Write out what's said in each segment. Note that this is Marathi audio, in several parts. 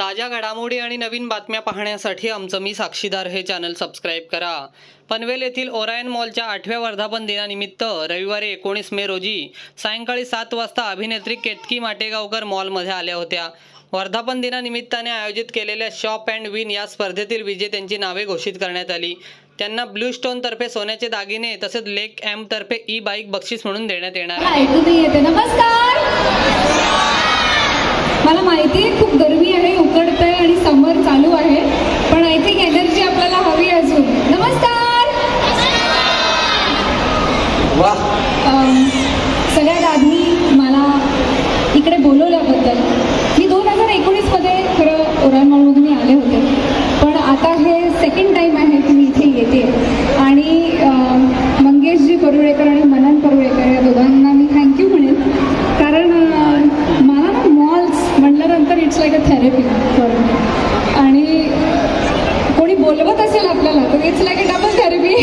ताज्या घडामोडी आणि नवीन बातम्या पाहण्यासाठी आमचं मी साक्षीदार हे चॅनल सबस्क्राईब करा। पनवेल येथील ओरायन मॉलच्या 8व्या वर्धापन दिनानिमित्त रविवारी 19 मे रोजी सायंकाळी 7 वाजता अभिनेत्री केतकी माटेगावकर मॉलमध्ये आल्या होत्या। वर्धापन दिनानिमित्ताने आयोजित केलेल्या शॉप अँड विन या स्पर्धेतील विजेत्यांची नावे घोषित करण्यात आली। त्यांना ब्लू स्टोन तर्फे सोन्याचे दागिने तसेच लेक एम तर्फे ई बाईक बक्षीस म्हणून देण्यात येणार आहे। नमस्कार, मला माहिती आहे खूप गरमी आहे, उकडतंय आणि समर चालू आहे, पण आय थिंक एनर्जी आपल्याला हवी अजून। नमस्कार, सगळ्यात आधी मला इकडे बोलवल्याबद्दल मी 2019 मध्ये खरं ओरायन मॉलमधून मी आले होते, पण आता हे सेकंड टाइम आहे की मी इथे येते आणि मंगेशजी परुळेकर आणि मनन परुळेकर या दोघांना मी थँक्यू म्हणेन, कारण मला ना मॉल्स म्हटल्यानंतर it's like a therapy for me, आणि कोणी बोलवत असेल आपल्याला तर it's like a double therapy.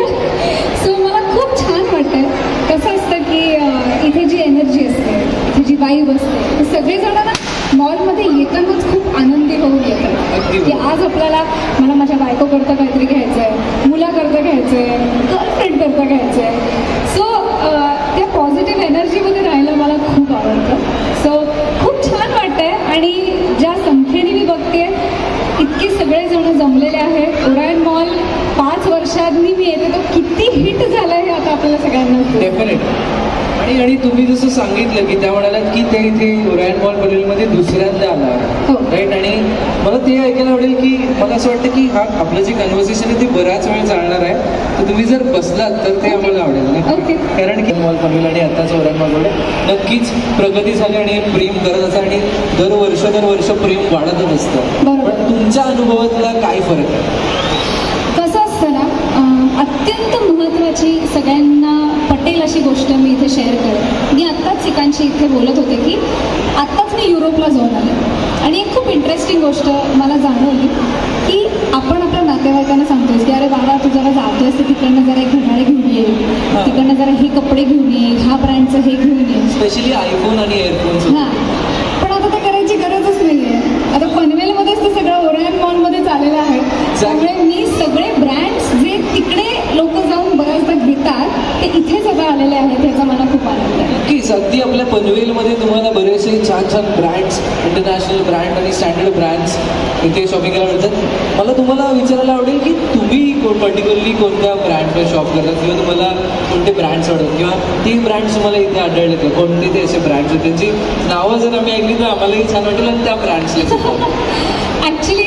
So मला खूप छान वाटतंय। कसं असतं की इथे जी एनर्जी असते, इथे जी वाईब असते, ते सगळेजण ना मॉलमध्ये येतानाच खूप आनंदी होऊन येतात की आज आपल्याला मला माझ्या बायकोकरता काहीतरी घ्यायचं आहे, मुलाकरता घ्यायचं आहे, गर्लफ्रेंडकरता घ्यायचं आहे। सो त्या पॉझिटिव्ह एनर्जीमध्ये राहायला मला खूप आवडतं। सो खूप छान वाटतंय आणि ज्या संख्येने मी बघते इतके सगळेजण जमलेले आहेत। ओरायन मॉल 5 वर्षांनी मी येते, तो किती हिट झाला आहे आता आपल्याला सगळ्यांना डेफिनेट। आणि तुम्ही जसं सांगितलं की त्या म्हणालात की ते इथे ओरायन मॉल पनवेलमध्ये दुसऱ्यांदा आला, राईट, आणि मला ते ऐकायला आवडेल की मला असं वाटतं की हा आपलं जे कन्व्हर्सेशन आहे ते बराच वेळ चालणार आहे, तर तुम्ही जर बसलात तर ते आम्हाला आवडेल ना, कारण की मॉल पनवेल आणि आताच ओरायन मॉलमध्ये नक्कीच प्रगती झाली आणि प्रेम करत असतं आणि दरवर्ष प्रेम वाढतच असतं। पण तुमच्या अनुभवातला काय फरक आहे? कसं असतं ना, अत्यंत महत्त्वाची सगळ्यांना पटेल अशी गोष्ट मी इथे शेअर करेन। मी आत्ताच एकांशी इथे बोलत होते की आत्ताच मी युरोपला जाऊन आले आणि एक खूप इंटरेस्टिंग गोष्ट मला जाणवली की आपण आपल्या नातेवाईकांना सांगतोय की अरे बाबा तू जरा जातोयस तर तिकडनं जरा एक घड्याळ घेऊन ये, तिकडनं जरा हे कपडे घेऊन ये, ह्या ब्रँडचं हे घेऊन ये, स्पेशली आयफोन आणि एअरफोन। हां, पण आता ते करायची गरजच नाही आहे। आता पनवेलमध्येच ते सगळं ओरायन मॉलमध्येच आलेलं आहे, त्यामुळे मी सगळे ब्रँड्स जे तिकडे लोक जाऊन बऱ्याचदा घेतात ते इथेच आता आलेले आहेत, याचा मला खूप आनंद आहे। नक्कीच, अगदी आपल्या पनवेलमध्ये तुम्हाला बरेचसे छान ब्रँड्स, इंटरनॅशनल ब्रँड आणि स्टँडर्ड ब्रँड्स इथे शॉपिंग करायला मिळतात। मला तुम्हाला विचारायला आवडेल की तुम्ही पर्टिक्युलरली कोणत्या ब्रँडवर शॉप करतात किंवा तुम्हाला कोणते ब्रँड्स आवडतात किंवा ते ब्रँड्स तुम्हाला इथे आढळले का, कोणते ते असे ब्रँड्स आहेत त्यांची नावं जर आम्ही ऐकली तर आम्हालाही छान वाटेल आणि त्या ब्रँड्सला ॲक्च्युली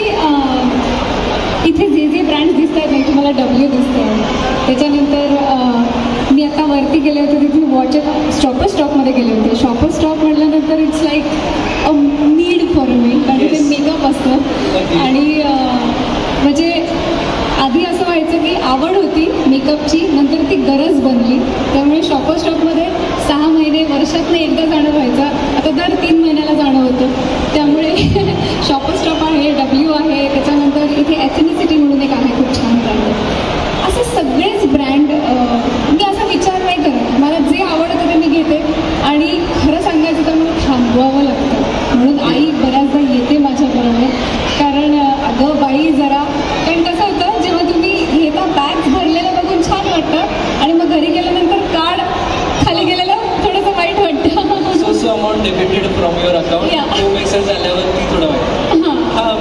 इथे जे जे ब्रँड्स दिसत आहेत ना, तुम्हाला डब्ल्यू दिसतं, त्याच्यानंतर मी आता वरती गेले होते तिथे वॉचेस शॉपर्स स्टॉकमध्ये गेले होते। शॉपर्स स्टॉक म्हटल्यानंतर it's like a need for me, कारण ते मेकअप असतं आणि म्हणजे आधी असं व्हायचं की आवड होती मेकअपची, नंतर ती गरज बनली, त्यामुळे शॉपर्स स्टॉकमध्ये 6 महिने वर्षातनं एकदा जाणं व्हायचं, आता दर 3 महिन्याला जाणं होतं। त्यामुळे शॉपर्स स्टॉक आहे, डब्ल्यू आहे, त्याच्यानंतर इथे एथनिसिटी म्हणून एक आहे, खूप छान ब्रँड। असे सगळेच ब्रँड मी असा विचार नाही करत, मला जे आवडतं ते मी घेते आणि खरं सांगायचं तर मला थांबवावं लागतं, म्हणून आई बऱ्याचदा येते माझ्याबरोबर, कारण अगं बाई जरा, कारण कसं होतं जेव्हा तुम्ही घेता बॅग्स भरलेलं बघून छान वाटतं आणि मग घरी गेल्यानंतर कार्ड खाली गेलेलं थोडंसं वाईट वाटतं। So amount debited from your account, तो मेसेज आल्यावरती थोडं वाईट, हां,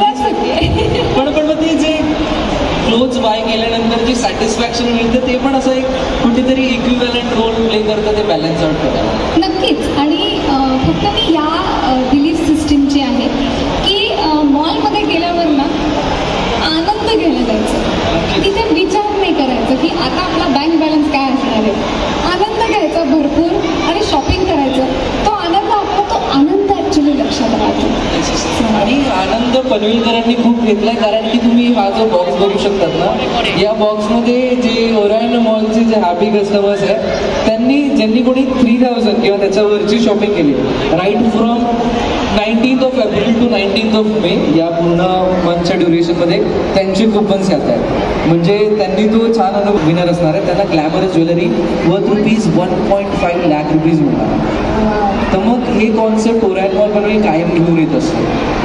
पण मग ते जे क्लोथ्स बाय केल्यानंतर जे सॅटिस्फॅक्शन मिळतं ते पण असं एक कुठेतरी इक्विव्हॅलंट रोल प्ले करतं, ते बॅलन्स आउट करतं। नक्कीच, आणि फक्त मी या बिलीफ सिस्टीमची आहे की मॉलमध्ये गेल्यावर ना आनंद घ्यायला जायचं, तिथे विचार नाही करायचं की आता आपला बँक बॅलन्स काय असणार आहे, आनंद घ्यायचा भरपूर आणि शॉपिंग करायचं, तो आनंद आपला तो आनंद ॲक्च्युली लक्षात राहतो। आणि आनंद पनवेलकरांनी खूप घेतलाय, कारण की तुम्ही हा जो बॉक्स बघू शकतात ना, या बॉक्समध्ये जे ओरायन मॉलचे जे हॅपी कस्टमर्स आहेत त्यांनी, ज्यांनी कोणी 3000 किंवा त्याच्यावरची शॉपिंग केली, right from 19th of April to 19th of May या पूर्ण मंथच्या ड्युरेशनमध्ये त्यांचे कुपन्स येत आहेत, म्हणजे त्यांनी तो छान अनुभव विनर असणार आहे। त्यांना ग्लॅमरस ज्वेलरी वर्थ ₹1.5 लाख मिळणार। तर मग हे कॉन्सेप्ट ओरायन मॉल पनवेल कायम घेऊन येत असतो त्यांच्या शॉपर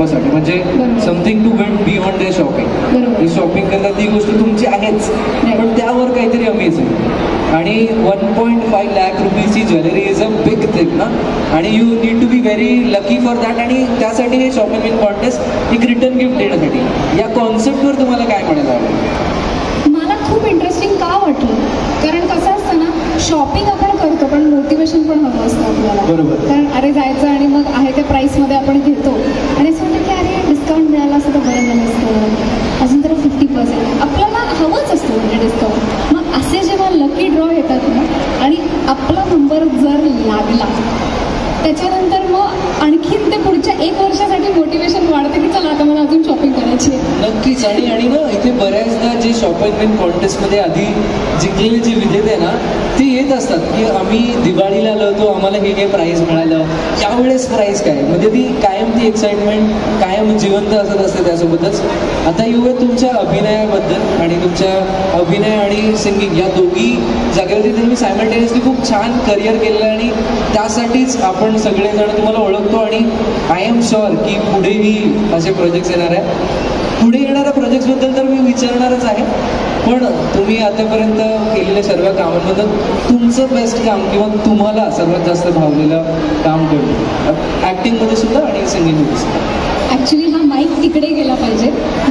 पर्पजसाठी, म्हणजे बरोबर. Something to went beyond the shopping. बरोबर. ही शॉपिंग करतात ती गोष्ट तुमची आहेच, पण त्यावर काहीतरी अमेझिंग. आणि 1.5 लाख रुपीजची jewellery is a big thing ना, आणि you need to be very lucky for that. आणि त्यासाठी हे शॉपिंग इन कॉन्टेस्ट एक रिटर्न गिफ्ट देण्यासाठी या कॉन्सेप्टवर तुम्हाला काय म्हणायला आवडेल? मला खूप इंटरेस्टिंग का वाटलं, कारण कसं असतं ना, शॉपिंग आपण करतो पण मोटिवेशन पण हवं असतं आपल्याला. बरोबर. कारण अरे जायचं आणि मग आहे त्या प्राईसमध्ये आपण घेतो आणि असं वाटतं की अरे डिस्काउंट मिळाला असं तर बरं झालं असतं, अजून तर 50% आपल्याला हवंच असतं म्हणजे डिस्काउंट. मग असे जेव्हा लकी ड्रॉ येतात ना आणि आपला नंबर जर लागला त्याच्यानंतर मग आणखीन ते पुढच्या 1 वर्षासाठी मोटिवेशन वाढतं की चला आता मला अजून शॉपिंग करायची आहे. नक्कीच. आणि ना इथे बऱ्याचदा जे शॉपिंग इन कॉन्टेस्टमध्ये आधी जिंकलेले जे विजेते ना ते येत असतात की आम्ही दिवाळीला आलो होतो, आम्हाला हे प्राईज मिळालं, यावेळेस प्राईज काय, म्हणजे ती कायम ती एक्साइटमेंट कायम जिवंत असत असते. त्यासोबतच आता येऊया तुमच्या अभिनयाबद्दल. आणि तुमच्या अभिनय आणि सिंगिंग या दोघी जागेवरती तुम्ही सायमल्टेनियसली खूप छान करिअर केलेलं आहे आणि त्यासाठीच आपण सगळेजण तुम्हाला ओळखतो. आणि आय एम शुअर की पुढेही असे प्रोजेक्ट्स येणार आहे. पुढे येणाऱ्या प्रोजेक्ट्सबद्दल तर मी विचारणारच आहे, पण तुम्ही आतापर्यंत केलेल्या सर्व कामांबद्दल तुमचं बेस्ट काम किंवा तुम्हाला सर्वात जास्त भावलेलं काम कोणतं, ॲक्टिंगमध्ये सुद्धा आणि सिंगिंगमध्ये सुद्धा? ॲक्च्युली हा माईक तिकडे गेला पाहिजे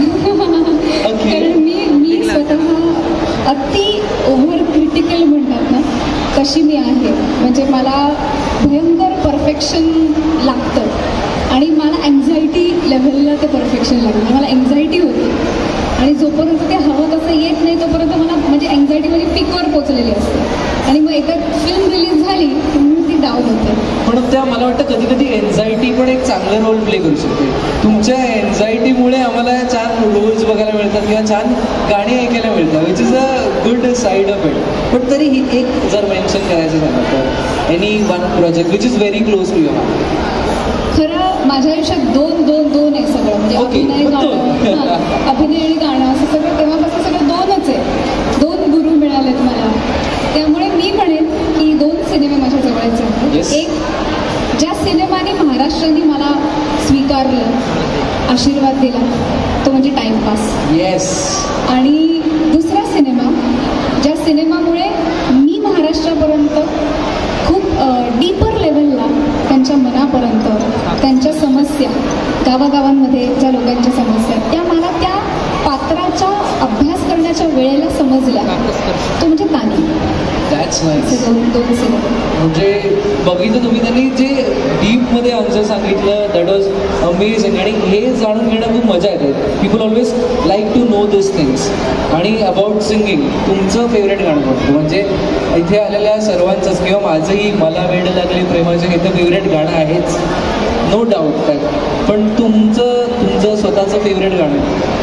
कारण मी स्वतः अति ओव्हर क्रिटिकल म्हणतात ना तशी मी आहे. म्हणजे मला भयंकर परफेक्शन लागतं आणि मला अँझायटी लेव्हलला ते परफेक्शन लागतं. मला अँझायटी होती आणि जोपर्यंत ते हवं तसं येत नाही तोपर्यंत मला म्हणजे अँझायटी माझी पीकवर पोचलेली असते आणि मग एकदा फिल्म रिलीज झाली तर मी ती डाऊन होते. पण त्या मला वाटतं कधी कधी एन्झायटी पण एक चांगला रोल प्ले करू शकते. तुमच्या एन्झायटीमुळे आम्हाला छान रोल्स बघायला मिळतात किंवा छान गाणी ऐकायला मिळतात, which is a good side of it. पण तरी ही एक जर मेन्शन करायचं झालं तर any one project which is very close to your heart. खरं माझ्या आयुष्यात दोन आहे सगळं, म्हणजे Okay. अभिनय गाणं अभिनय आणि गाणं असं सगळं तेव्हापासून सगळं 2च आहे. 2 गुरु मिळालेत मला. त्यामुळे मी म्हणेन की 2 सिनेमे माझ्या जवळचे आहेत. Yes. एक ज्या सिनेमाने महाराष्ट्राने मला स्वीकारलं, आशीर्वाद दिला, तो म्हणजे टाइमपास. येस. आणि दुसरा सिनेमा ज्या सिनेमामुळे मी महाराष्ट्रापर्यंत खूप डीपर लेवलला त्यांच्या मनापर्यंत त्यांच्या समस्या गावागावांमध्ये ज्या लोकांच्या समस्या त्या मला त्या पात्राच्या अभ्यास करण्याच्या वेळेला समजल्या, तो म्हणजे तानी. That's nice. 2 सिनेमे म्हणजे बघितलं तुम्ही, त्यांनी जे डीपमध्ये आन्सर सांगितलं दॅट वॉज अमेझिंग. आणि हे जाणून घेणं खूप मजा येते. People always like to know this things. आणि अबाउट सिंगिंग तुमचं फेवरेट गाणं कोणतं? म्हणजे इथे आलेल्या सर्वांचंच किंवा माझंही मला वेड लागले प्रेमाचे हे तर फेवरेट गाणं आहेच, नो डाऊट त्यात. पण तुमचं स्वतःचं फेवरेट गाणं?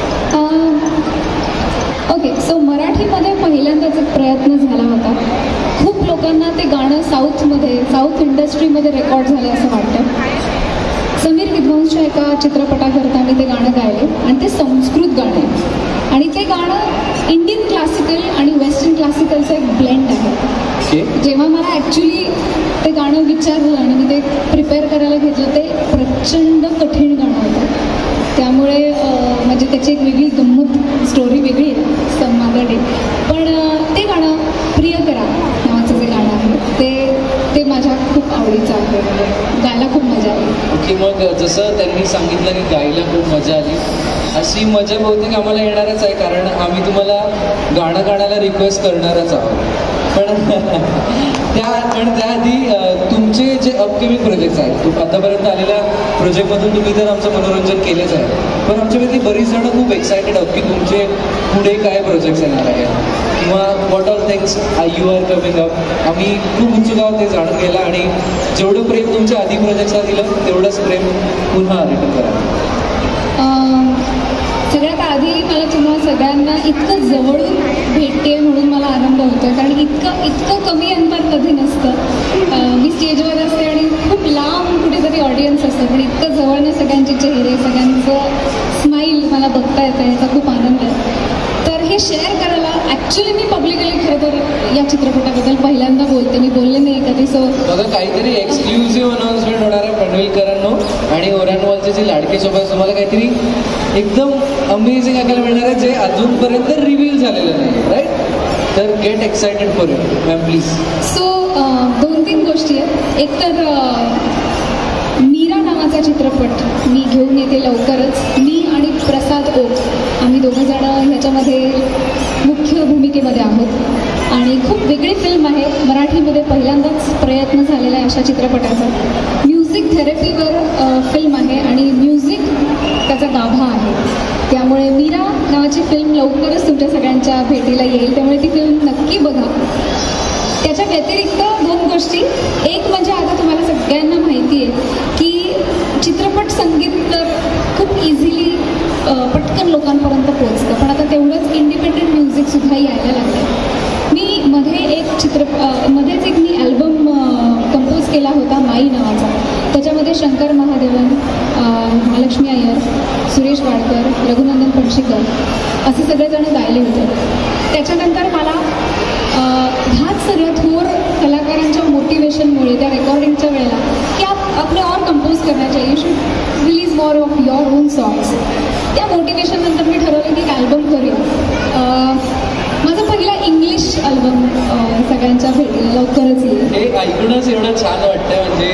ओके, सो मराठीमध्ये पहिल्यांदाच एक प्रयत्न झाला होता. खूप लोकांना ते गाणं साऊथ इंडस्ट्रीमध्ये रेकॉर्ड झाले असं वाटतं. समीर विद्वांसच्या एका चित्रपटाकरता मी ते गाणं गायले आणि ते संस्कृत गाणं आहे आणि ते गाणं इंडियन क्लासिकल आणि वेस्टर्न क्लासिकलचं एक ब्लेंड आहे. जेव्हा मला ॲक्च्युली ते गाणं विचारलं आणि मी ते प्रिपेअर करायला घेतलं ते प्रचंड कठीण गाणं होतं. त्यामुळे म्हणजे त्याची एक वेगळी गंमत स्टोरी वेगळी आहे मागडे. पण ते गाणं प्रिय करा नावाचं जे गाणं आहे ते माझ्या खूप आवडीचं आहे. गायला खूप मजा आली. ओके, मग जसं त्यांनी सांगितलं की गायला खूप मजा आली, अशी मजा बहुतेक आम्हाला येणारच आहे, कारण आम्ही तुम्हाला गाणं गाण्याला रिक्वेस्ट करणारच आहोत. पण त्याआधी तुमचे जे अपकमिंग प्रोजेक्ट्स आहेत, आतापर्यंत आलेल्या प्रोजेक्टमधून तुम्ही तर आमचं मनोरंजन केलंच आहे, पण आमच्यापैकी बरीच जणं खूप एक्सायटेड आहोत की तुमचे पुढे काय प्रोजेक्ट्स येणार आहेत किंवा what all things you are coming up. आम्ही खूप उत्सुक आहोत ते जाणून घ्यायला. आणि जेवढं प्रेम तुमच्या आधी प्रोजेक्ट्सला दिलं तेवढंच प्रेम पुन्हा रिटर्न करा. सगळ्यात आधी मला तुम्हा सगळ्यांना इतकं जवळून भेटते म्हणून मला आनंद होतो, कारण इतकं कमी अंतर कधी नसतं. मी स्टेजवर असते आणि खूप लांब कुठेतरी ऑडियन्स असतं, पण इतकं जवळनं सगळ्यांचे चेहरे सगळ्यांचं स्माईल मला बघता येतं, याचा खूप आनंद आहे. तर हे शेअर करायला ॲक्च्युली मी पब्लिकली खरं तर या चित्रपटाबद्दल पहिल्यांदा बोलते, मी बोलले नाही कधी. सो बघा, काहीतरी एक्सक्लुझिव्ह अनाउन्समेंट होणार आहे पनवेलकरांना. मित्रांनो, आणि ओरायन मॉलचे जे लाडके शोभ आहे तुम्हाला काहीतरी एकदम अमेझिंग ऐकायला मिळणार आहे, जे अजूनपर्यंत रिव्हील झालेलं नाही, राईट? तर get excited for it ma'am please. So 2-3 गोष्टी आहेत. एक तर मीरा नावाचा चित्रपट मी घेऊन येते लवकरच. मी आणि प्रसाद ओक आम्ही दोघं जण ह्याच्यामध्ये मुख्य भूमिकेमध्ये आहोत आणि खूप वेगळी फिल्म आहे. मराठीमध्ये पहिल्यांदाच प्रयत्न झालेला आहे अशा चित्रपटाचा. म्युझिक थेरपीवर फिल्म आहे आणि म्युझिक त्याचा गाभा आहे. त्यामुळे मीरा नावाची फिल्म लवकरच तुमच्या सगळ्यांच्या भेटीला येईल, त्यामुळे ती फिल्म नक्की बघा. त्याच्या व्यतिरिक्त 2 गोष्टी. एक म्हणजे आता तुम्हाला सगळ्यांना माहिती आहे की चित्रपट संगीत तर खूप इझिली पटकन लोकांपर्यंत पोहोचतं, पण आता तेवढंच इंडिपेंडंट म्युझिकसुद्धा यायला लागतं. मी मध्येच एक मी अल्बम कंपोज केला होता माई नावाचा. त्याच्यामध्ये शंकर महादेवन, महालक्ष्मी अय्यर, सुरेश वाडकर, रघुनंदन पणशीकर असे सगळेजण गायले होते. त्याच्यानंतर मला ह्याच सगळ्या थोर कलाकारांच्या मोटिवेशनमुळे त्या रेकॉर्डिंगच्या वेळेला की आपले और कंपोज करना चाहिए, you should release more of your own songs. त्या मोटिवेशननंतर मी ठरवलं की एक अल्बम करूया. माझा पहिला इंग्लिश अल्बम सगळ्यांच्या भेटीला लवकरच येईल. हे ऐकूनच एवढं छान वाटतंय, म्हणजे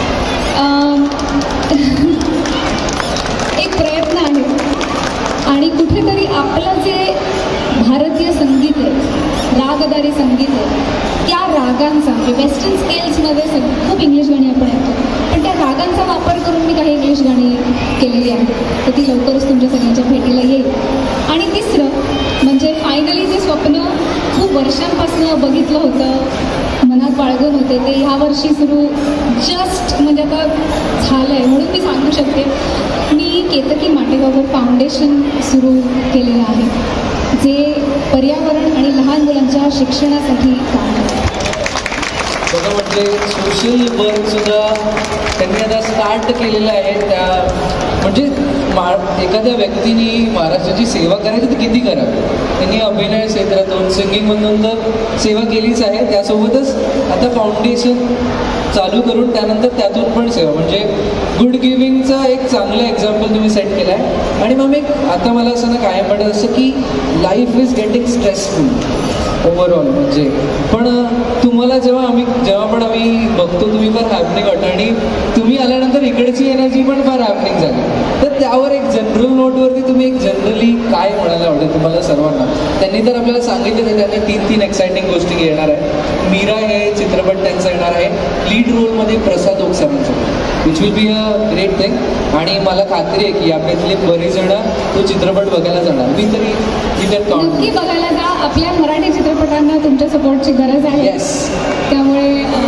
एक प्रयत्न आहे आणि कुठेतरी आपलं जे भारतीय संगीत आहे, रागदारी संगीत आहे, त्या रागांचा म्हणजे वेस्टर्न स्केल्समध्ये खूप इंग्लिश गाणी आपण ऐकतो, पण त्या रागांचा वापर करून मी काही इंग्लिश गाणी केलेली आहेत. तर ती लवकरच तुमच्या सगळ्यांच्या भेटीला येईल. आणि तिसरं म्हणजे फायनली जे स्वप्न खूप वर्षांपासून बघितलं होतं, मनात बाळगून होते, ते ह्या वर्षी सुरू जस्ट म्हणजे आता झालं आहे. म्हणून मी सांगू शकते मी केतकी माटेगावकर फाउंडेशन सुरू केलेलं आहे, जे पर्यावरण आणि लहान मुलांच्या शिक्षणासाठी काम करतं. बघा, म्हणजे सोशल वर्क सुद्धा त्यांनी आता स्टार्ट केलेलं आहे. त्या म्हणजे एखाद्या व्यक्तीने महाराष्ट्राची सेवा करायची तर किती करावी. त्यांनी अभिनय क्षेत्रातून, सिंगिंगमधून तर सेवा केलीच आहे, त्यासोबतच आता फाउंडेशन चालू करून त्यानंतर त्यातून पण सेवा, म्हणजे गुड गिव्हिंगचं एक चांगलं एक्झाम्पल तुम्ही सेट केलं आहे. आणि मग एक आता मला असं ना कायम वाटत असं की life is getting stressful overall, म्हणजे पण तुम्हाला जेव्हा पण आम्ही बघतो तुम्ही फार हॅपनिंग वाटतं, आणि तुम्ही आल्यानंतर इकडची एनर्जी पण फार हॅपनिंग झाली. तर त्यावर एक जनरल नोटवरती तुम्ही एक जनरली काय म्हणायला आवडेल तुम्हाला सर्वांना? त्यांनी तर आपल्याला सांगितलं की त्यांना 3 एक्साइटिंग गोष्टी येणार आहे. मीरा हे चित्रपट त्यांचा येणार आहे लीड रोलमध्ये प्रसाद ओक सरांचं, which will be a great thing. आणि मला खात्री आहे की आपल्यातले बरेच जण तो चित्रपट बघायला जाणार. मी तरी नक्की बघायला जा. आपल्या मराठी चित्रपटांना तुमच्या सपोर्टची गरज आहे. येस, त्यामुळे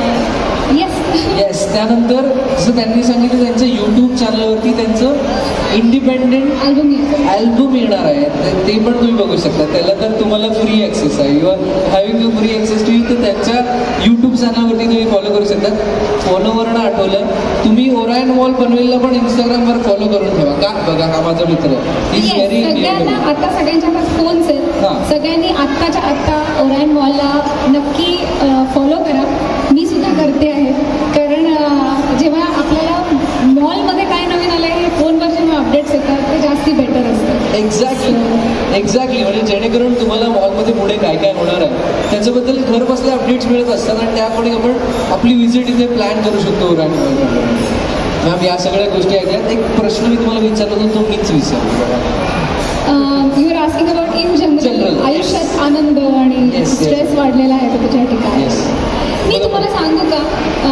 येस. त्यानंतर जसं त्यांनी सांगितलं त्यांचं यूट्यूब चॅनलवरती त्यांचं इंडिपेंडेंट अल्बम येणार आहे, ते पण तुम्ही बघू शकता. त्याला तर तुम्हाला फ्री ॲक्सेस आहे, you are having a free access to you. तर त्यांच्या यूट्यूब चॅनलवरती तुम्ही फॉलो करू शकता. फॉलोवरनं आठवलं, तुम्ही ओरायन मॉल पनवेलला पण इंस्टाग्रामवर फॉलो करून ठेवा. का बघा, हा माझा मित्र इज व्हेरी. सगळ्यांना आता सगळ्यांच्या हातात फोन्स आहेत, सगळ्यांनी आत्ताच्या आत्ता ओरायन मॉलला नक्की फॉलो करा. मी सुद्धा करते आहे, कारण जेव्हा आपल्याला मॉलमध्ये काय नवीन आलं आहे हे फोनवर जेव्हा अपडेट्स येतात ते जास्ती बेटर असतं. एक्झॅक्टली म्हणजे जेणेकरून तुम्हाला मॉलमध्ये पुढे काय काय होणार आहे त्याच्याबद्दल घर बसल्या अपडेट्स मिळत असतात, आणि त्याकडे आपण आपली व्हिजिट इथे प्लॅन करू शकतो ओरायन मॉलमध्ये. मॅम, या सगळ्या गोष्टी ऐकल्यात. एक प्रश्न मी तुम्हाला विचारला होता, तो मीच विचारला. You are asking about in general आयुष्यात आनंद आणि स्ट्रेस वाढलेला आहे तर त्याच्या ठिकाणी. मी तुम्हाला सांगू का,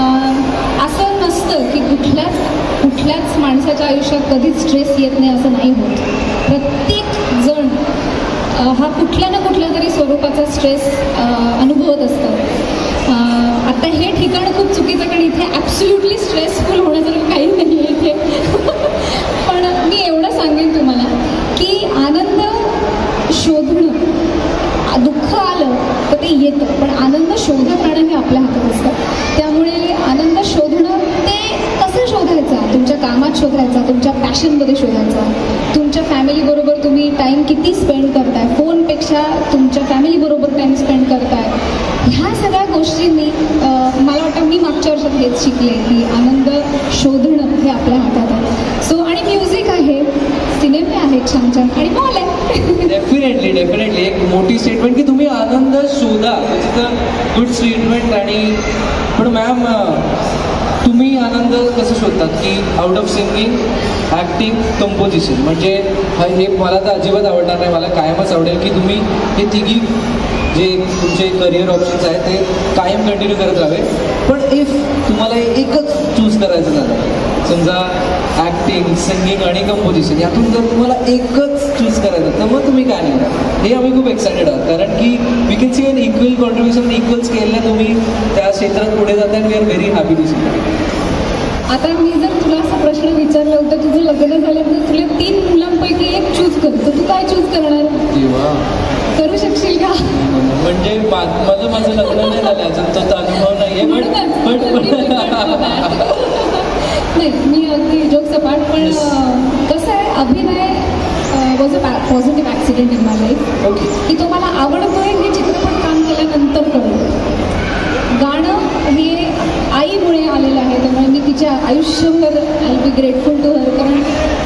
असं नसतं की कुठल्याच माणसाच्या आयुष्यात कधीच स्ट्रेस येत नाही असं नाही होत. प्रत्येक जण हा कुठल्या ना कुठल्या तरी स्वरूपाचा स्ट्रेस अनुभवत असतं. आता हे ठिकाण खूप चुकीचं, कारण इथे ॲब्सोल्युटली स्ट्रेसफुल होण्यासारखं काही नाही आहे इथे. पण मी एवढं सांगेन तुम्हाला की आनंद शोधणं, दुःख आलं तर ते येतं, पण आनंद शोधत राहणं हे आपल्या हातात असतं. त्यामुळे आनंद शोधणं ते कसं शोधायचा? तुमच्या कामात शोधायचा, तुमच्या पॅशनमध्ये शोधायचा, तुमच्या फॅमिलीबरोबर तुम्ही टाईम किती स्पेंड करताय, फोनपेक्षा तुमच्या फॅमिलीबरोबर टाईम स्पेंड करताय. ह्या सगळ्या गोष्टींनी मला वाटतं मी मागच्या वर्षात हेच शिकले की आनंद शोधणं हे आपल्या हातात आहे. सो आणि म्युझिक आहे, सिनेमे आहेत छान छान आणि मॉल आहे. डेफिनेटली एक मोठी स्टेटमेंट की तुम्ही आनंद शोधा, गुड स्टेटमेंट. आणि पण मॅम तुम्ही आनंद कसं शोधतात की out of singing, acting, composition, म्हणजे हे मला तर अजिबात आवडणार नाही. मला कायमच आवडेल की तुम्ही हे तिघी जे तुमचे करिअर ऑप्शन्स आहेत ते कायम कंटिन्यू करत राहावे. पण इफ तुम्हाला एकच चूज करायचं झालं, समजा ॲक्टिंग, सिंगिंग आणि कंपोजिशन यातून जर तुम्हाला एकच चूज करायचं तर मग तुम्ही काय निवडा? हे आम्ही खूप एक्सायटेड आहोत, कारण की we can see an equal contribution, equal स्केलला तुम्ही त्या क्षेत्रात पुढे जाता. We are very happy to see. आता मी जर तुला असा प्रश्न विचारला होता, तुझं लग्न झाल्यानंतर तुला 3 मुलांपैकी एक चूज कर, तर तू काय चूज करणार? करू शकशील का? म्हणजे माझं लग्न नाही झालं अजून, तो अनुभव नाहीये. नाही, मी अगदी जोक सपाट. पण कसं आहे, अभिनय was a positive accident in my life. Okay. की तो मला आवडतोय हे चित्रपट काम केल्यानंतर कळलं. गाणं हे आईमुळे आलेलं आहे, त्यामुळे मी तिच्या आयुष्यभर I be grateful to her. कारण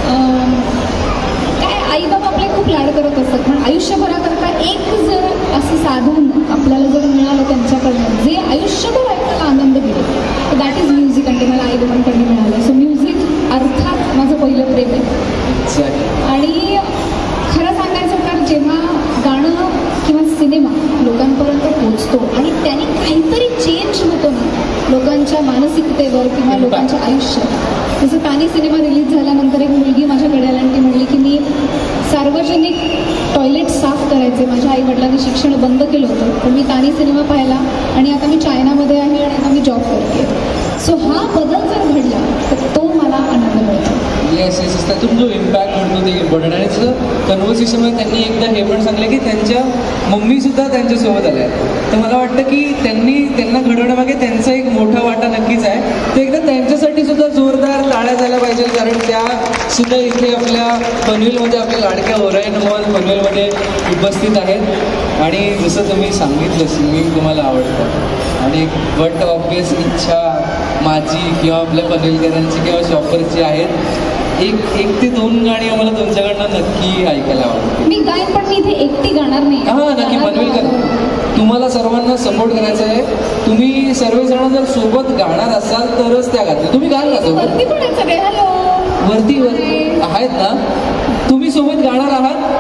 काय आई बाबा आपले खूप लाड करत असतात, पण आयुष्यभराकरता एक जर असं साधन आपल्याला जर मिळालं त्यांच्याकडनं जे आयुष्यभर आपल्याला आनंद दिले, तर दॅट इज म्युझिक. आणि ते मला आई बाबांकडनं मिळालं. सो म्युझिक अर्थात माझं पहिलं प्रेम आहे. आणि खरं सांगायचं तर जेव्हा गाणं किंवा सिनेमा लोकांपर्यंत पोहोचतो आणि त्याने काहीतरी चेंज होतो ना लोकांच्या मानसिकतेवर किंवा लोकांच्या आयुष्यात. जसं कानी सिनेमा रिलीज झाल्यानंतर एक मुलगी माझ्याकडे आली आणि ती म्हणली की मी सार्वजनिक टॉयलेट साफ करायचे, माझ्या आईवडिलांनी शिक्षण बंद केलं होतं, पण मी तानी सिनेमा पाहिला आणि आता मी चायनामध्ये आहे आणि आता मी जॉब करते. सो हा बदल जर घडला तर तो मला आनंद मिळतो. येस, त्यातून जो इम्पॅक्ट म्हणतो ते इम्पॉर्टंट. आणि जसं कन्व्हर्सेशनमध्ये त्यांनी एकदा हे पण सांगलं की त्यांच्या मम्मीसुद्धा त्यांच्यासोबत आल्या आहेत. तर मला वाटतं की त्यांना घडवण्यामागे त्यांचा एक मोठा वाटा नक्कीच आहे. ते एकदा त्यांच्यासाठी सुद्धा जोरदार टाळ्या झाल्या पाहिजे, कारण त्या सुद्धा इथे आपल्या पनवेलमध्ये, आपल्या लाडक्या ओरायन मॉल पनवेलमध्ये उपस्थित आहेत. आणि जसं तुम्ही सांगितलं, सिंगिंग तुम्हाला आवडतं आणि बट ऑब्वियस इच्छा माझी किंवा आपल्या पनवेलकरांची किंवा शॉपर्सची आहेत, एक ते 2 गाणी आम्हाला तुमच्याकडनं नक्की ऐकायला आवडते. मी गायन, पण मी इथे एकटी गाणार नाही. हां, नक्की पनवेलकर, तुम्हाला सर्वांना सपोर्ट करायचा आहे. तुम्ही सर्वजण जर सोबत गाणार असाल तरच त्या गातील. तुम्ही गाल ना सोबत? वरती पण आहेत सगळे. हॅलो, वरती आहेत ना? तुम्ही सोबत गाणार आहात?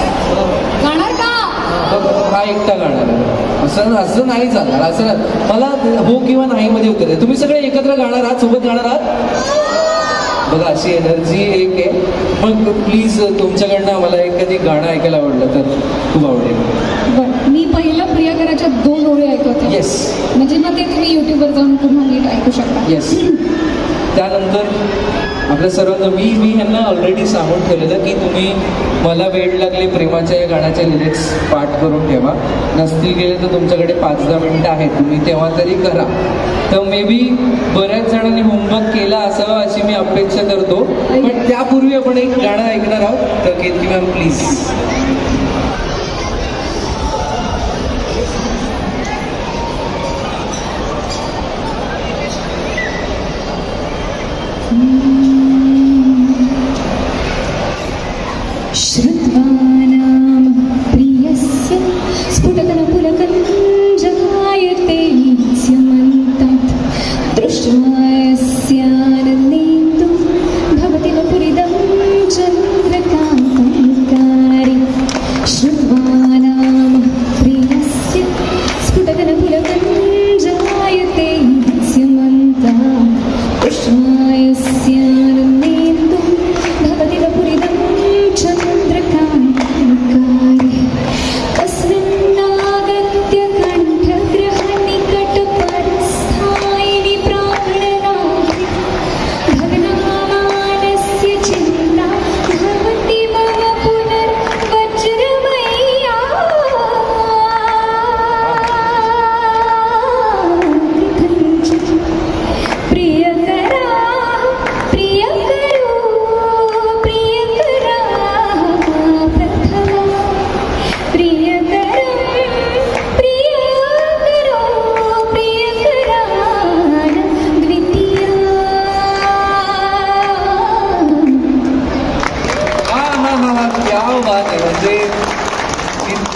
गाणार का? हा एकटा गाणार आहे, असं नाही चालणार. असं मला हो किंवा नाही मध्ये उत्तर आहे. तुम्ही सगळे एकत्र गाणार आहात, सोबत गाणार आहात? बघा, अशी एनर्जी एक आहे. मग प्लीज तुमच्याकडनं मला एखादी गाणं ऐकायला आवडलं तर खूप आवडेल. बरं, मी पहिलं प्रियकराच्या 2 ओळी ऐकवते. येस, म्हणजे मग ते तुम्ही युट्यूबवर जाऊन पुन्हा नीट ऐकू शकता. येस. त्यानंतर आपल्या सर्वांना मी ह्यांना ऑलरेडी सांगून ठेवलेलं की तुम्ही मला वेळ लागले प्रेमाच्या या गाण्याचे लिरिक्स पाठ करून ठेवा. नसतील गेले तर तुमच्याकडे 5-10 मिनिटं आहेत, तुम्ही तेव्हा तरी करा. तर मे बी बऱ्याच जणांनी होमवर्क केला असावा अशी मी अपेक्षा करतो. पण त्यापूर्वी आपण एक गाणं ऐकणार आहोत. तर कीर्ती मॅम प्लीज. श्रुत्वानां प्रियस्य स्फुटतनपुलकं जायते स्यमन्तात् दृष्ट्वा यस्यानन्देन्दुं भवति वपुरिदं चन्द्रकान्तं कारि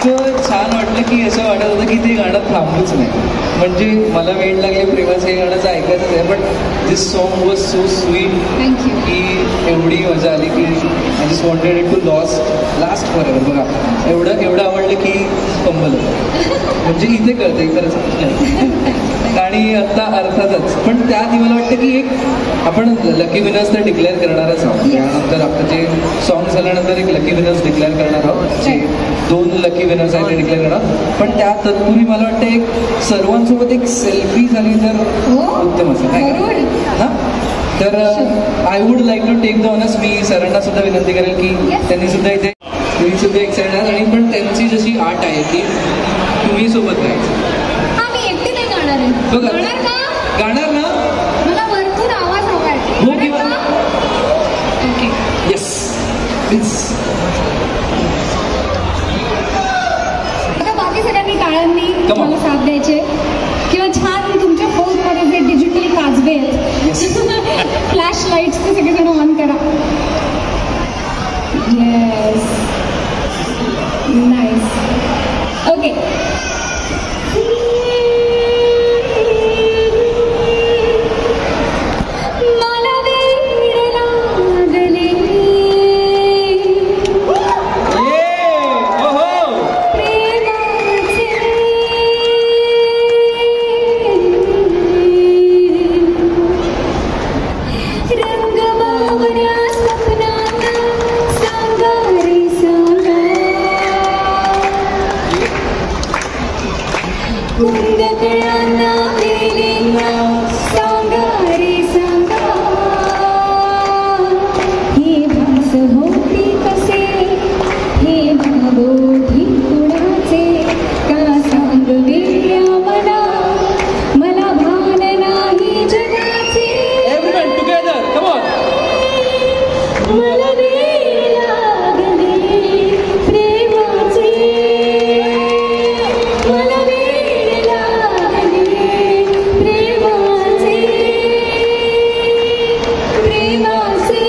इतकं छान वाटलं की असं वाटत होतं की ते गाणं थांबूच नाही. म्हणजे मला वेळ लागले प्रेमाचं हे गाणं ऐकायचंच आहे, but this song was so sweet thank you. की एवढी मजा आली की I just wanted it to last forever. बघा एवढं आवडलं की कंबल म्हणजे इथे कळते खरंच नाही. आणि आता अर्थातच पण त्याआधी मला वाटतं की एक आपण लकी विनर्स तर डिक्लेअर करणारच आहोत. यानंतर आपलं जे सॉन्ग झाल्यानंतर एक लकी विनर्स डिक्लेअर करणार आहोत, जे 2 लकी विनर्स आहेत ते डिक्लेअर करणार. पण त्या तत्पूर्वी मला वाटतं एक सर्वांसोबत एक सेल्फी झाली तर उत्तम असेल हां. तर I would like to take the honours. मी सरांना सुद्धा विनंती करेल की त्यांनी सुद्धा इथे तुम्ही सुद्धा एक साईड आहात आणि पण त्यांची जशी आर्ट आहे की तुम्ही सोबत राहायचं. मी एकटी नाही गाणार आहे. बघा गाणार का? गाणार ना? मला भरपूर आवाज हवाय. हो किंवा येस प्लीज. आता बाकी सगळ्यांनी टाळ्यांनी Come on. मला साथ द्यायचे किंवा छान तुमच्या फोनमध्ये जे डिजिटल काजवे आहेत फ्लॅश लाईट्स ते सगळेजण ऑन करा. Yes nice. ओके. मला वेळ लागले प्रेमाचे रंग बावऱ्या स्वप्नांना सांगा रे सांगा. कुंदकळांना वेलींना सांगा रे सांगा. हे भास होती कसे हे भावोठी कुणाचे का सांगविल्या मला भान नाही जगाचे. Everyone together come on. मला वेळ लागले प्रेमाचे मला वेळ लागले प्रेमाचे प्रेमाचे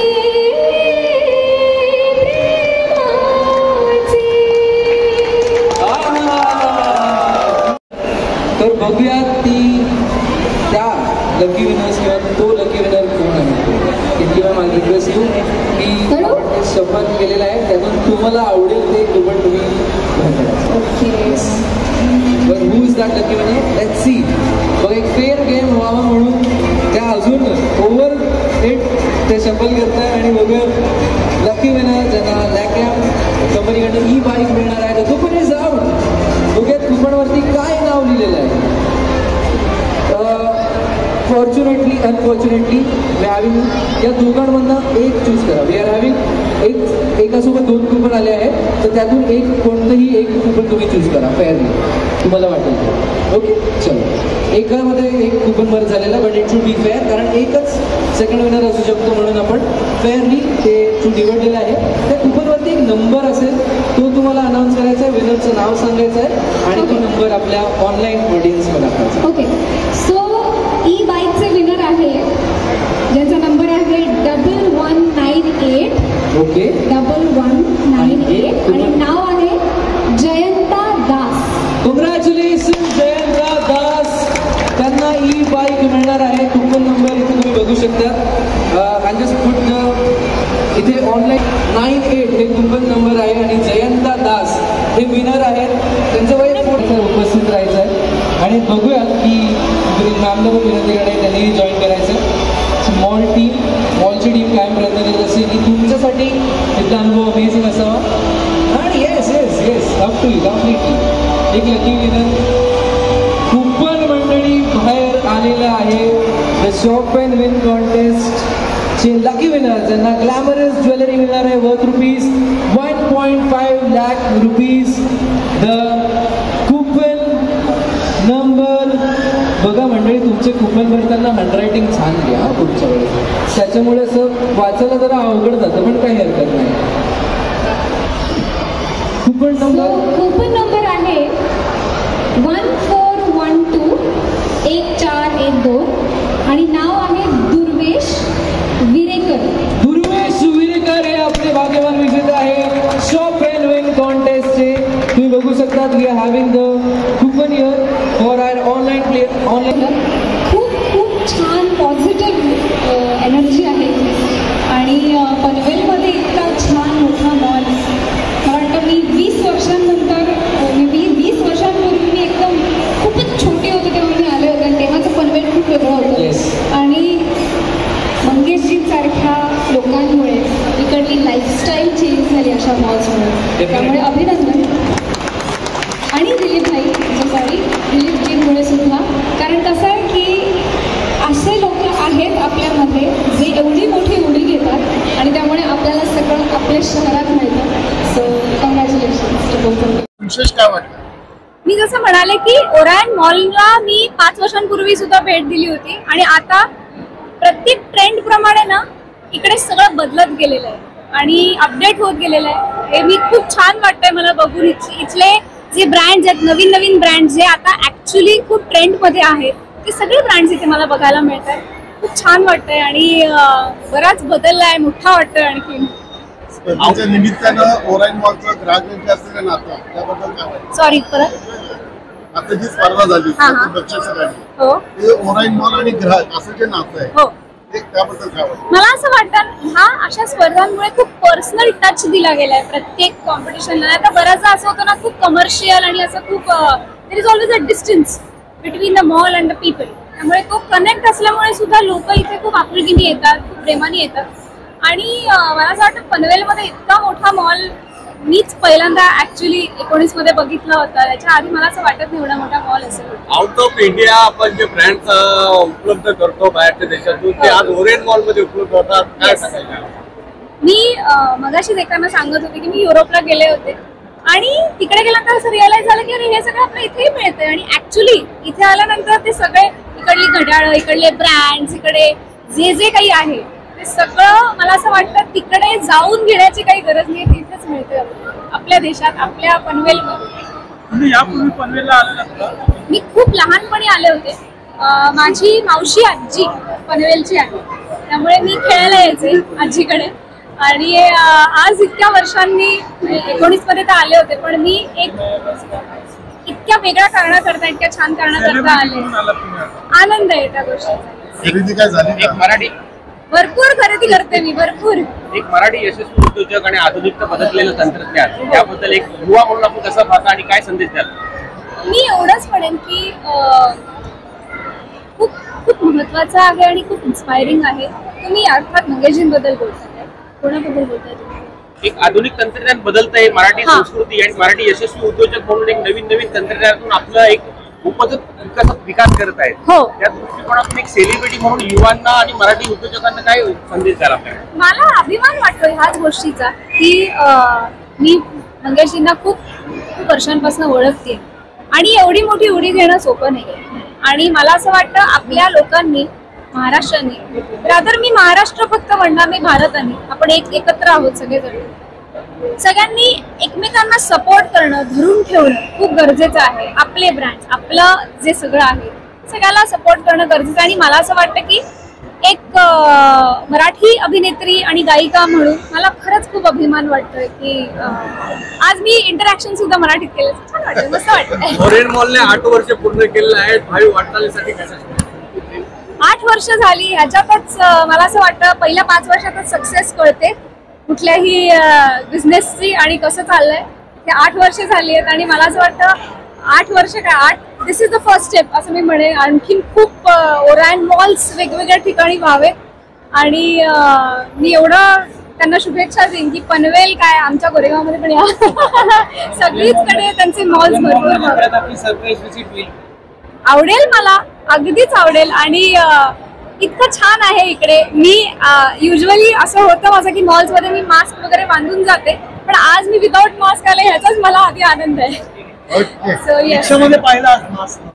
तर बघूया ती त्या लकी विनर्स किंवा तो लकी विनर कोण आहे. इतकी वेळा माझी रिक्वेस्ट येऊ की आपण ते शपथ केलेलं आहे त्यातून तुम्हाला आवडेल ते कुपन तुम्ही पण who is that lucky winner let's see. बघ एक फेअर गेम व्हावा म्हणून त्या अजून ओव्हर एट ते शपथ करत आहे आणि बघूया लकी विनर ज्यांना लॅकॅम कंपनीकडनं ई बाईक मिळणार आहे. तो पण इज आउट. बघूयात कुपनवरती काय नाव लिहिलेलं आहे. फॉर्च्युनेटली अनफॉर्च्युनेटली वी हॅविंग या दोघांमधनं एक चूज करा. वी आर हॅविंग एकासोबत 2 कुपन आले आहेत तर त्यातून कोणतंही एक कुपन तुम्ही चूज करा फेअरली तुम्हाला वाटेल. ओके चलो. एकामध्ये एक कुपन बरं झालेलं but it should be fair कारण एकच सेकंड विनर असू शकतो म्हणून आपण फेअरली ते निवडलेलं आहे. त्या कुपनवरती एक नंबर असेल तो तुम्हाला अनाऊन्स करायचा आहे. विनरचं नाव सांगायचं आहे आणि तो नंबर आपल्या ऑनलाईन ऑडियन्सला दाखवायचा. ओके. सो ई बाईकचे विनर आहे ज्याचा नंबर आहे 1198. ओके 1198 आणि नाव आहे जयंता दास. कॉंग्रॅच्युलेशन जयंता दास. त्यांना ई बाईक मिळणार आहे. कुपन नंबर इथे तुम्ही बघू शकता. आय जस्ट पुट इथे ऑनलाईन 98 हे कुपन नंबर आहे आणि जयंता दास हे विनर आहेत. त्यांचं वय उपस्थित राहायचं आहे आणि बघूया की मॅमला पण विनंती करणे त्यांनी जॉईन करायचं. मॉलची टीम कायम प्रयत्न करत असते की तुमच्यासाठी इथला अनुभव अमेझिंग असावा आणि yes yes yes up to you completely. एक लकी विनर कुपन मंडळी बाहेर आलेलं आहे. The shop and win contest चे लकी विनर ज्यांना ग्लॅमरस ज्वेलरी मिळणार आहे worth ₹1.5 lakh. The coupon number बघा मंडळी तुमचे कुपन भरताना हँडरायटिंग छान घ्या पुढच्या वेळेस. त्याच्यामुळे असं वाचायला जरा अवघड जातं पण काही हरकत नाही. कुपन नंबर आहे 1412 1412 आणि नाव आहे दुर्वेश विरेकर. दुर्वेश विरेकर हे आपले भाग्यवान विजेते आहे शॉप अँड विन कॉन्टेस्टचे. तुम्ही बघू शकता Gujarat, we are having the coupon here for our online play. खूप खूप छान पॉझिटिव्ह एनर्जी आहे आणि पनवेलमध्ये इतका छान मोठा मॉल मला वाटतं मी 20 वर्षांनंतर मी 20 वर्षांपूर्वी मी एकदम खूपच छोटे होते तेव्हा मी आले होते आणि तेव्हाचं पनवेल खूप वेगळं होतं आणि मंगेशजींसारख्या लोकांमुळे इकडली लाईफस्टाईल चेंज झाली अशा मॉल्समुळे. त्यामुळे अभिनंदन. आणि दिलीपजींमुळे सुद्धा, कारण कसं आहे की असे लोक आहेत आपल्यामध्ये जे एवढी मोठी उडी घेतात आणि त्यामुळे आपल्याला सगळं आपल्या शहरात मिळतं. So congratulations. विशेष काय वाटतं? मी जसं म्हणाले की ओरायन मॉलला मी 5 वर्षांपूर्वी सुद्धा भेट दिली होती आणि आता प्रत्येक ट्रेंड प्रमाणे ना इकडे सगळं बदलत गेलेलं आहे आणि अपडेट होत गेलेलं आहे. हे मी खूप छान वाटतंय मला बघून. इथले जे ब्रँड्स आहेत, नवीन नवीन ब्रँड्स जे आता ऍक्च्युली खूप ट्रेंडमध्ये आहेत, ते सगळे ब्रँड्स इथे मला बघायला मिळतात. खूप छान वाटतंय आणि बराच बदलला आहे, मोठा वाटतोय आणखी. स्पर्धेच्या निमित्तानं ओरायन मॉलचं ग्राहकांशी असलेलं नातं त्याबद्दल काय वाटतं? सॉरी परत. आता जी स्पर्धा झाली दक्षासाठी, हो ते ओरायन मॉल आणि ग्राहक असं जे नातं आहे हो ते त्याबद्दल काय वाटतं? मला असं वाटतं ह्या अशा स्पर्धांमुळे खूप पर्सनल टच दिला गेलाय प्रत्येक कॉम्पिटिशनला. आता बऱ्याचदा असं होतं ना, खूप कमर्शियल आणि असं खूप there is always a distance between the mall and the people. त्यामुळे तो कनेक्ट असल्यामुळे सुद्धा लोक इथे खूप आपुलकीने येतात, खूप प्रेमाने येतात. आणि मला असं वाटतं पनवेलमध्ये इतका मोठा मॉल मीच पहिल्यांदा ऍक्च्युली 19 मध्ये बघितला होता. त्याच्या आधी मला असं वाटत नाही एवढा मोठा मॉल असेल. आउट ऑफ इंडिया आपण जे ब्रँड उपलब्ध करतो बाहेरच्या देशातून, ते आज ओरिएंट मॉल मध्ये उपलब्ध होतात. काय सांगायचं? मी मगाशी एकांना सांगत होते की मी युरोपला गेले होते आणि तिकडे गेल्यानंतर असं रिअलाइज झालं की अरे हे सगळं आपलं इथेही मिळतंय. आणि ऍक्च्युली इथे आल्यानंतर ते सगळे इकडली घड्याळं, इकडले ब्रँड्स, इकडे जे जे काही आहे ते सगळं मला असं वाटतं तिकडे जाऊन घेण्याची काही गरज नाही, तिथेच मिळते आपल्या देशात, आपल्या पनवेलमध्ये. तुम्ही यापूर्वी पनवेलला आलेलात का? मी खूप लहानपणी आले होते. माझी मावशी आजी पनवेलची आहे, त्यामुळे मी खेळायला यायचे आजीकडे. आणि आज इतक्या वर्षांनी 19 मध्ये तर आले होते, पण मी एक इतक्या वेगळ्या कारणाकरता, इतक्या छान कारणाकरता आले. आनंद आहे त्या गोष्टीचा. खरेदी काय झाली एक मराठी भरपूर खरेदी करते मी, भरपूर. एक मराठी यशस्वी उद्योजक आणि आधुनिकता बदललेलं तंत्रज्ञान, त्याबद्दल एक युवा म्हणून आपण कसं पाहता आणि काय संदेश द्याल? मी एवढंच म्हणेन की खूप खूप महत्वाचं आहे आणि खूप इन्स्पायरिंग आहे. तुम्ही अर्थात मंगेशजींबद्दल बोलताय, कोणाबद्दल बोलताय तुम्ही? एक आधुनिक तंत्रज्ञान बदलतंय, मराठी हा. संस्कृती आणि मराठी यशस्वी उद्योजक म्हणून एक नवीन नवीन तंत्रज्ञानातून आपलं एक विकास करत आहेत. हो. त्या दृष्टिकोनातून एक सेलिब्रिटी म्हणून युवांना आणि मराठी उद्योजकांना काय संदेश द्याल आपल्याला? मला अभिमान वाटतो ह्याच गोष्टीचा की मी मंगेशजींना खूप खूप वर्षांपासून ओळखते आणि एवढी मोठी उडी घेणं सोपं नाहीये. आणि मला असं वाटतं आपल्या लोकांनी, महाराष्ट्राने, रादर मी महाराष्ट्र फक्त म्हणणार नाही, भारताने, आपण एकत्र आहोत सगळेजण, सगळ्यांनी एकमेकांना सपोर्ट करणं, धरून ठेवणं खूप गरजेचं आहे. आपले ब्रँड, आपलं जे सगळं आहे सगळ्याला सपोर्ट करणं गरजेचं आहे. आणि मला असं वाटतं की एक मराठी अभिनेत्री आणि गायिका म्हणून मला खरंच खूप अभिमान वाटतोय की आज मी इंटरॅक्शन सुद्धा मराठीत केलं. छान वाटतं, मस्त वाटतंय. ओरिएंट मॉलने 8 वर्ष पूर्ण केलेले आहेत. भावी वाटचालीसाठी कसं? 8 वर्ष झाली, ह्याच्यातच मला असं वाटतं पहिल्या 5 वर्षातच सक्सेस कळते कुठल्याही बिझनेसची आणि कसं चाललंय. ते 8 वर्ष झाली आहेत आणि मला असं वाटतं 8 वर्ष काय, this is the first step असं मी म्हणेन. आणखीन खूप ओरायन मॉल्स वेगवेगळ्या ठिकाणी व्हावेत आणि मी एवढं त्यांना शुभेच्छा देईन की पनवेल काय, आमच्या गोरेगावमध्ये पण या सगळीचकडे त्यांचे मॉल्स भरपूर व्हावेत. आवडेल, मला अगदीच आवडेल. आणि इतकं छान आहे इकडे. मी युजली असं होतं माझं की मॉल्समध्ये मी मास्क वगैरे बांधून जाते, पण आज मी विदाऊट मास्क आले ह्याचाच मला आधी आनंद आहे. ओके. So yes. पाहिला